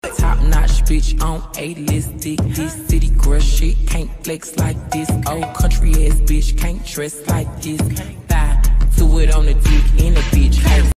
Top notch bitch on A-list dick. This city girl shit can't flex like this. Old country ass bitch can't dress like this. Bye, do it on the dick in a bitch.